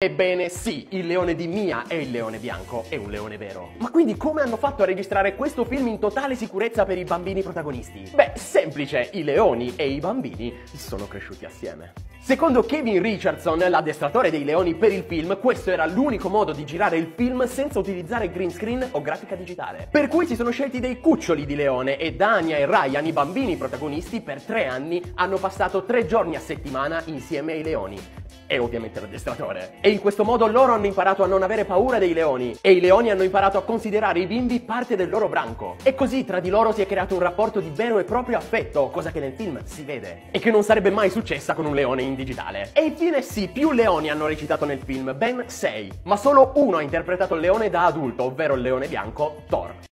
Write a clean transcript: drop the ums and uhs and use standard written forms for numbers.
Ebbene sì, il leone di Mia è il leone bianco, è un leone vero. Ma quindi come hanno fatto a registrare questo film in totale sicurezza per i bambini protagonisti? Beh, semplice, i leoni e i bambini sono cresciuti assieme. Secondo Kevin Richardson, l'addestratore dei leoni per il film, questo era l'unico modo di girare il film senza utilizzare green screen o grafica digitale. Per cui si sono scelti dei cuccioli di leone e Dania e Ryan, i bambini protagonisti, per 3 anni hanno passato 3 giorni a settimana insieme ai leoni. E ovviamente l'addestratore. E in questo modo loro hanno imparato a non avere paura dei leoni e i leoni hanno imparato a considerare i bimbi parte del loro branco. E così tra di loro si è creato un rapporto di vero e proprio affetto, cosa che nel film si vede e che non sarebbe mai successa con un leone in digitale. E infine sì, più leoni hanno recitato nel film, ben 6, ma solo uno ha interpretato il leone da adulto, ovvero il leone bianco, Thor.